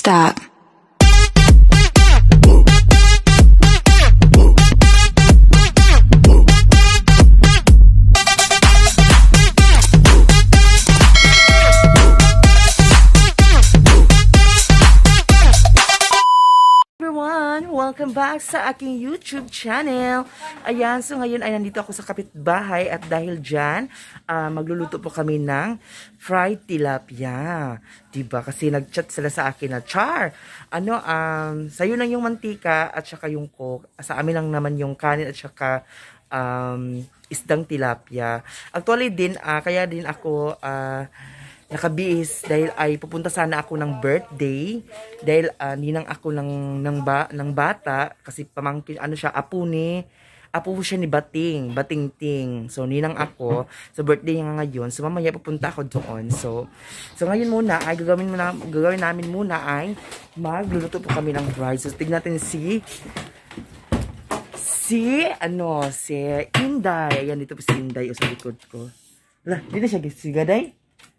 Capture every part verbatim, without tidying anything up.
Stop. Welcome back sa aking YouTube channel. Ayan, so ngayon ay nandito ako sa kapitbahay at dahil dyan, uh, magluluto po kami ng fried tilapia. Diba? Kasi nag-chat sila sa akin na, Char, ano, um, sa'yo lang yung mantika at saka yung coke. Sa amin lang naman yung kanin at saka um, isdang tilapia. Actually din, uh, kaya din ako, uh, nakabihis dahil ay pupunta sana ako ng birthday dahil uh, ninang ako ng ng, ba, ng bata kasi pamangkin ano siya apo ni apo siya ni Bating Bating Ting, so ninang ako sa birthday niya ngayon, so mamaya pupunta ako doon. So so ngayon muna ay gagawin muna gagawin namin muna ay magluluto po kami ng rice. So tignan natin si si ano si Inday. Ayan, dito po si Inday o sa likod ko. Wala, dito siya si Gaday.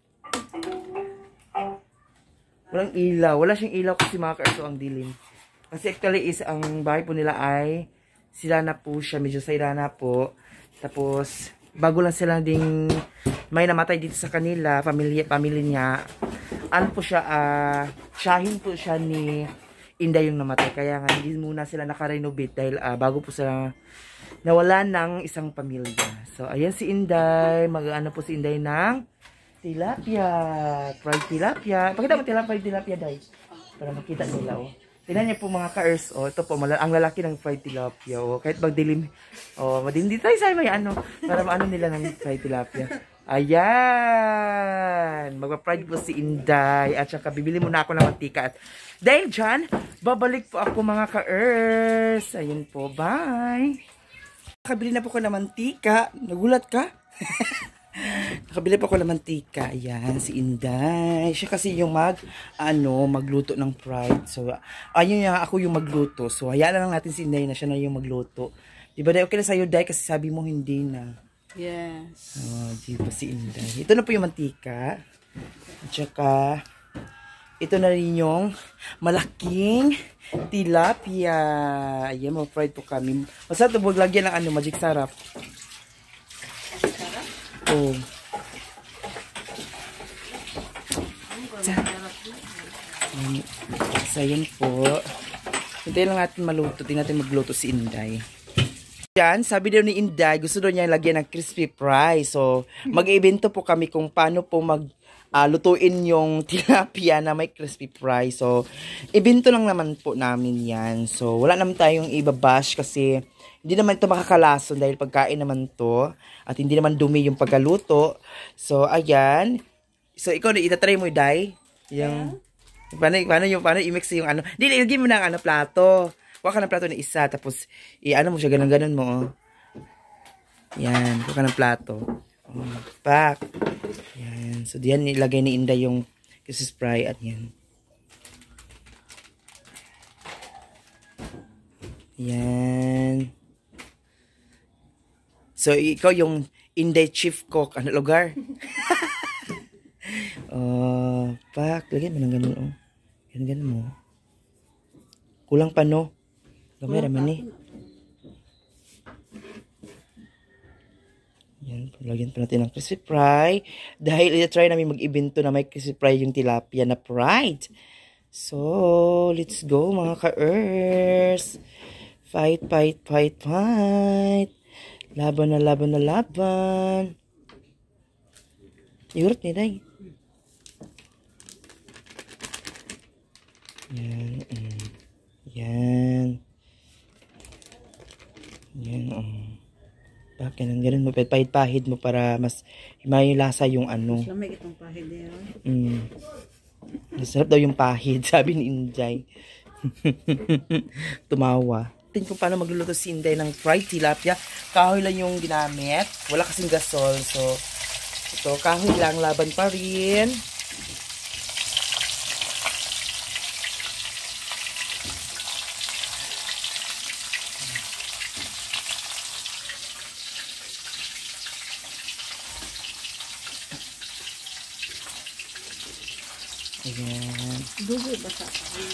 Walang ilaw. Wala siyang ilaw kasi mga ka-arso ang dilim. Kasi actually is ang bahay po nila ay sila na po siya. Medyo saira na po. Tapos bago lang sila ding may namatay dito sa kanila. Pamilya, pamilya niya. Ano po siya, uh, shahin po siya ni Inday yung namatay. Kaya nga hindi muna sila nakarenovate dahil uh, bago po sila nawala ng isang pamilya. So ayan si Inday. Mag-ano po si Inday ng tilapia, fried tilapia. Pakita mo tilapia, fried tilapia, Day. Para makita nila, oh. Tingnan niyo po mga ka-ers, oh. Ito po, ang lalaki ng fried tilapia, oh. Kahit magdilim, oh, madindi tayo sa may ano, para maano nila ng fried tilapia. Ayan! Magpa-fried po si Inday. At saka, bibili muna ako ng mantika. At dahil dyan, babalik po ako mga ka-ers. Ayun po, bye! Nakabili na po ko ng mantika. Nagulat ka? Nakabili pa ako ng mantika. Ayan, si Inday. Siya kasi yung mag, ano, magluto ng fried. So, ayun yung ako yung magluto. So, hayaan lang natin si Inday na siya na yung magluto. Diba, Day? Okay na sa'yo, Day? Kasi sabi mo hindi na. Yes. Oh, diba si Inday? Ito na po yung mantika. At saka, ito na rin yung malaking tilapia. Ayan, mag-fried po kami. Masarap ito, huwag lagyan ng ano, magic sarap. Oh. So, ayan po. Hintayin lang natin maluto. Tingnan natin magluto si Inday. Yan, sabi daw ni Inday, gusto daw niya lagyan ng crispy fry. So, mag-evento po kami kung paano po mag uh, lutuin yung tilapia na may crispy fry. So, evento lang naman po namin yan. So, wala naman tayong ibabash kasi hindi naman ito makakalason dahil pagkain naman to at hindi naman dumi yung pagkaluto. So, ayan. So, ikaw na itatry mo, Day. Yung, yeah. paano, paano yung, paano i-mix yung ano. Hindi, ilagay mo ng ano, plato. Kuha ka ng plato na isa, tapos, i-ano mo siya, ganun-ganun mo, oh. Yan, kuha ka ng plato. Oh, pak. Yan. So, diyan ilagay ni Inday yung crispy fry at yan. Yan. So, ikaw yung Inday chief cook. Ano lugar? Oh, pak. Lagyan mo ng ganun, oh. Ganun-ganun mo. Kulang pa, no? Gamay naman, eh. Yan. Lagyan pa natin ng crispy fry. Dahil ita-try namin mag-evento na may crispy fry yung tilapia na fried. So, let's go, mga ka-ers. Fight, fight, fight, fight. Laban na laban na laban. Yurot ni Day. Yan. Um, yan. Yan. Um. Bakit nang ganun mo? Pahid-pahid mo para mas may lasa yung ano. Mas lamig itong pahid eh. Mm. Masarap daw yung pahid, sabi ni Inday. Tumawa. Tingnan ko paano magluluto si Inday ng fried tilapia. Kahoy lang yung ginamit. Wala kasing gasol. So, ito, kahoy lang. Laban pa rin. Ayan. Dugo ba sa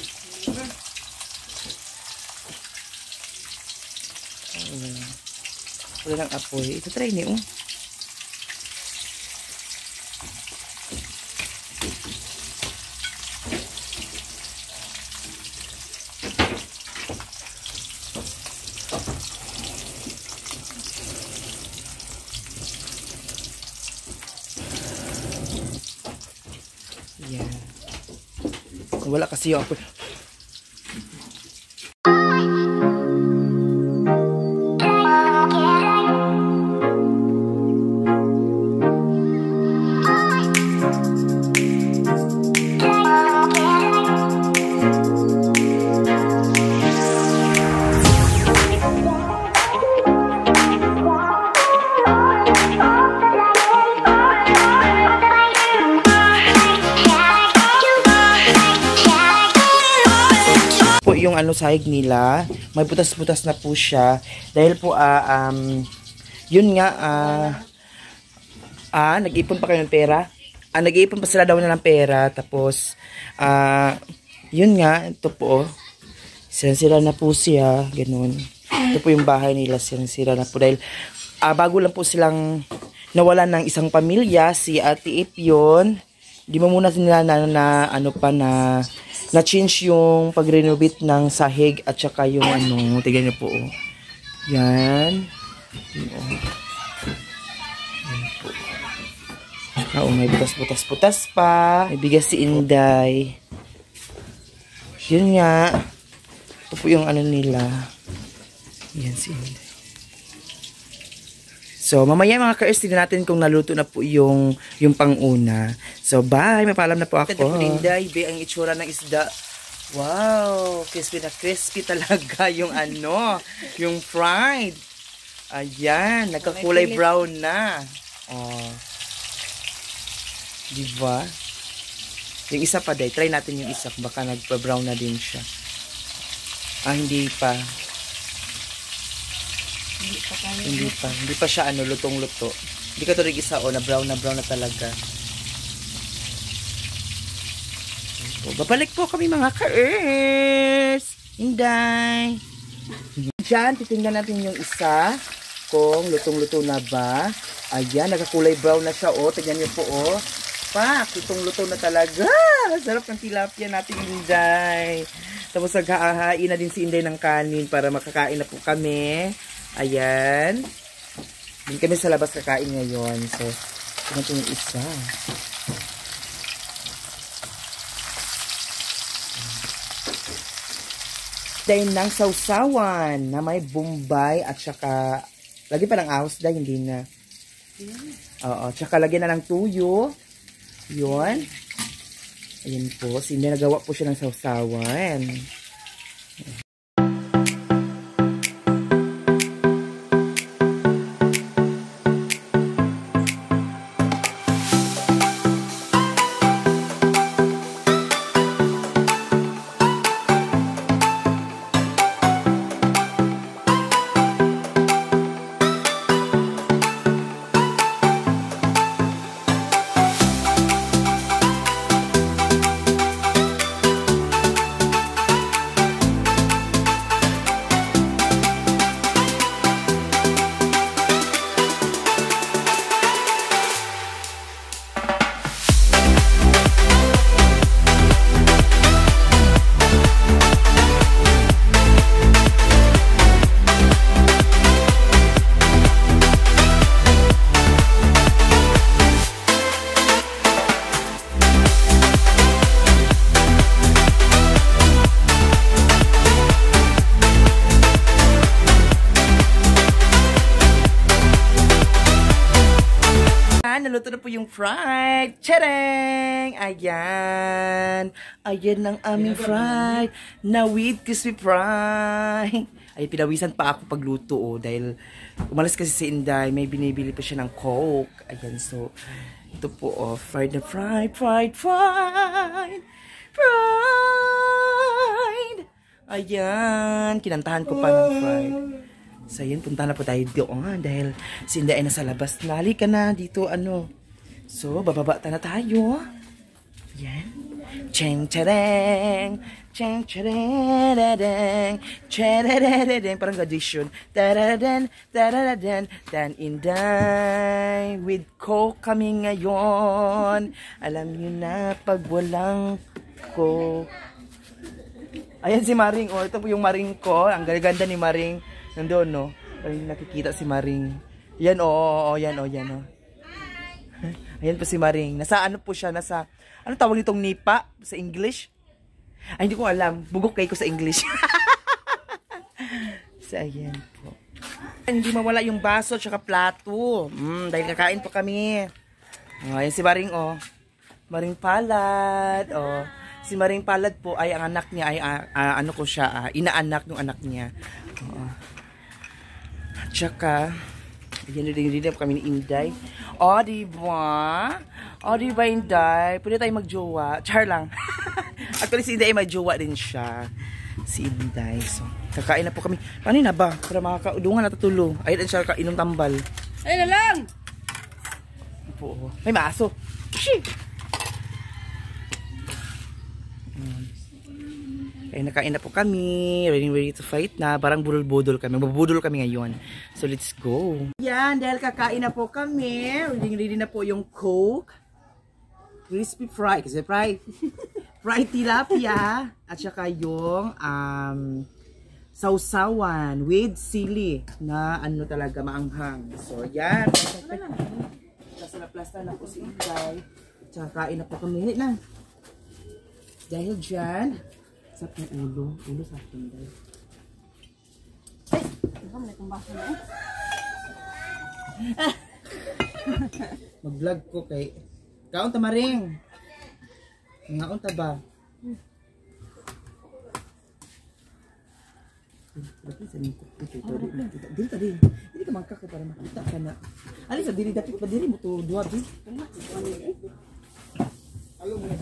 Ayan. Wala ng apoy. Ito try niyo. Ayan. Wala kasi yung apoy. Yung ano sahig nila, may butas-butas na po siya dahil po ah, um, yun nga ah, ah nag-ipon pa kayo ng pera. Ah, nag-ipon pa sila daw na ng pera tapos ah, yun nga ito po. Sira-sira na po siya, ganun. Ito po yung bahay nila, sira-sira na po dahil ah, bago lang po silang nawalan ng isang pamilya, si Ate Ip yun. Di mo muna nila na, na ano pa na na-change yung pag-renovate ng sahig at saka yung ano, tignan niyo po. Oh. Yan. Yan, oh. Yan po. Ah, oh, may butas-butas-butas pa. May bigas si Inday. Yun nga. Ito po yung ano nila. Yan si Inday. So, mamaya mga ka-ers, tignan natin kung naluto na po yung, yung pang-una. So, bye! Mapaalam na po ako. Ito po, Inday, be, ang itsura ng isda. Wow! Crispy na crispy talaga yung ano, yung fried. Ayan, nagkakulay brown na. Oh. Diba? Yung isa pa, day. Try natin yung isa. Baka nagpa-brown na din siya. Ah, hindi pa. Hindi pa kaya. Hindi pa. Hindi pa siya ano, lutong-luto. Hindi ka to rin isa o na brown na brown na talaga. So, babalik po kami mga ka-ers. Inday. Diyan, titingnan natin yung isa. Kung lutong-luto na ba. Ayan, nagkakulay brown na siya. O, tignan niyo po o. Pak, lutong-luto na talaga. Sarap ng tilapia natin, Inday. Tapos naghahain na din si Inday ng kanin para makakain na po kami. Ayan. Din kami sa labas kakain ngayon. So, tingnan po yung isa. Dahil ng sausawan na may bombay at saka lagi pa ng ahos dahil hindi na. Oo, tsaka lagyan na ng tuyo. Yun. Ayan po. Hindi nagawa po siya ng sausawan. Naluto na po yung fried. Tadang! Ayan. Ayan ang aming fried. Na with crispy fried. Ay, pinawisan pa ako pagluto oh. Dahil umalas kasi si Inday. May binibili pa siya ng Coke. Ayan, so ito po oh. Fried na fried, fried, fried. Fried. Ayan. Kinantahan ko pa ng fried. So, yun, punta na po tayo doon dahil si Inday ay nasa labas. Nali ka na dito, ano. So, bababa na tayo. Yan. Cheng chereng, cheng chereng, chereng, parang audition. Taradan, taradan, tan inday. With Coke kami ngayon. Alam niyo na pag walang Coke. Ayan si Maring, oh. Ito po yung Maring ko. Ang ganda ni Maring. Nandun, no? Parang nakikita si Maring. Yan, oh, oh, oh, yan, oh, yan, oh. Ayan po si Maring. Nasa ano po siya? Nasa, ano tawag nitong nipa sa English? Ay, hindi ko alam. Bugok kayo ko sa English. So, ayan po. Hindi mawala yung baso at plato. Mm, dahil kakain po kami. Oh, ayan si Maring, oh. Maring Palad, oh. Si Maring Palad po ay ang anak niya ay, uh, uh, ano ko siya, uh, inaanak ng anak niya. Oh. Tsaka, yan din din kami ni Inday. O, diba? O, diba, Inday? Pwede tayo magjowa. Char lang. Actually, si Inday ay may jowa din siya. Si Inday. So, kakain na po kami. Paano na ba? Para makakaudungan na tutulong. Ayun siya kainom tambal. Ay na lang! Po. May maaso. Shit! Kaya nakain na po kami, ready ready to fight na, parang budol-budol kami, mabudol kami ngayon. So let's go. Yan, dahil kakain na po kami, ready ready na po yung Coke, crispy fry, kasi fry, fried tilapia, at saka yung um, sausawan with sili na ano talaga maanghang. So yan, kasi na-plasta na po si Inday, at saka kain na po kami na. Dahil dyan, sa ng ulo. Ulo sa akin dahil. Ay! Ikaw mo na itong baso na eh. Mag-vlog ko kay... Kaon ta Maring! Ngaon ta ba? Dapat sa nito. Dili ka din. Dili ka magkaka para makita ka na. Alin sa dili dapat pa dili mo to duwa din. Alo mo na.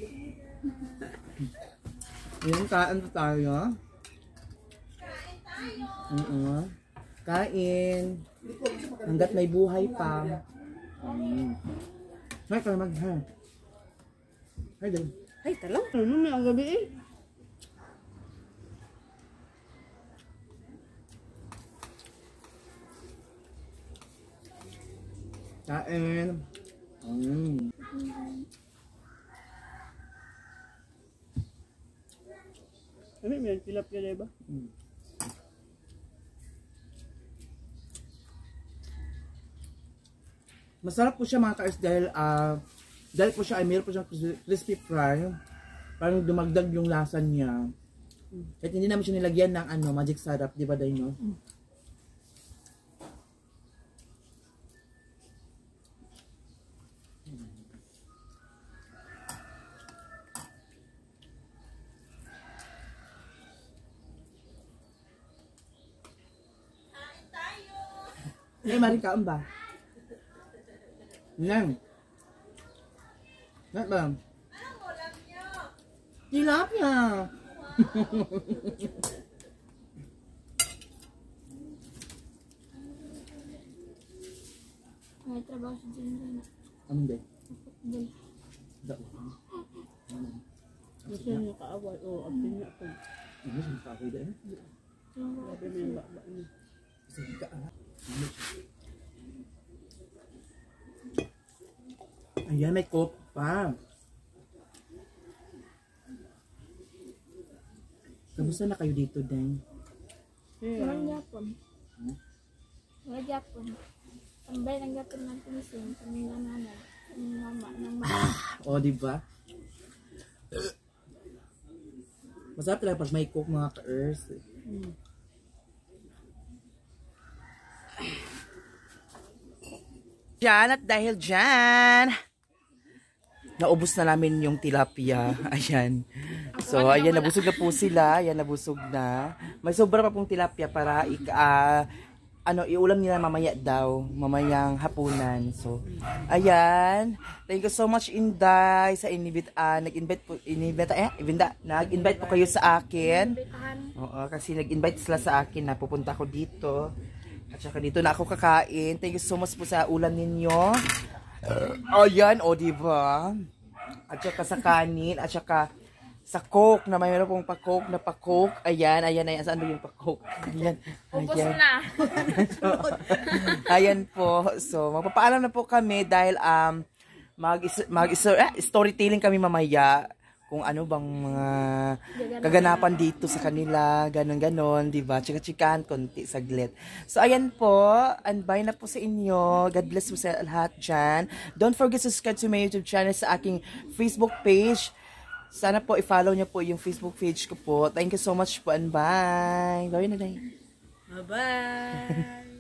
Yung kain tayo. Kain tayo. Oo. Kain. Hanggat may buhay pa. Mm. Hay, para mag ha. Hay, dali. Ay, talang. Ano na ang gabi eh? Kain. Mm. Ano may tilapia na ba? Mm. Masarap po siya mga ka-ers dahil uh, dahil po siya ay mayroon po siyang crispy fry. Parang dumagdag yung lasa niya. Mm. Kahit hindi namin siya nilagyan ng ano, magic syrup, di ba dahil no? Mm. Ay, Maring kaon ba? Nang. Nang ba? Anong ulam niyo? Tilapia. May trabaho si Jinja na. Anong day? Dal. Dao. Gusto niyo kaaway o abin niya ako. Ano siya kaaway dahil? Sabi mo yung baba niya. Sige ka. Ayan, may coke pa. Kamusta na kayo dito, Deng? Walang Japon. Walang Japon. Tambay ng Japon ng pinsin. Kami na nanay. Kami mama ng mama. O, diba? Masarap talaga pag may coke, mga ka-ers. Hmm. Diyan at dahil dyan, naubos na namin yung tilapia. Ayan. So, ayan, nabusog na po sila. Ayan, nabusog na. May sobra pa pong tilapia para ika, uh, ano, iulam nila mamaya daw. Mamayang hapunan. So, ayan. Thank you so much, Inday, sa inibit, uh, nag-invite po, inibit, eh, ibinda, nag-invite po kayo sa akin. Oo, kasi nag-invite sila sa akin na pupunta ko dito. At saka dito na ako kakain. Thank you so much po sa ulam ninyo. Uh, ayan, o, diba? at saka sa kanin, at saka sa coke na mayroon pong pa-coke na pa-coke. Ayan, ayan, ayan. Saan ba yung pa-coke? Ayan. Ubus Ayan. na. Ayan po. So, magpapaalam na po kami dahil um, mag, mag ah, storytelling kami mamaya kung ano bang mga kaganapan dito sa kanila, ganon-ganon, di ba? Chika-chikahan, konti, saglit. So, ayan po. And bye na po sa inyo. God bless po sa lahat dyan. Don't forget to subscribe to my YouTube channel sa aking Facebook page. Sana po i-follow niyo po yung Facebook page ko po. Thank you so much po and bye. Bye na, Day. Bye-bye.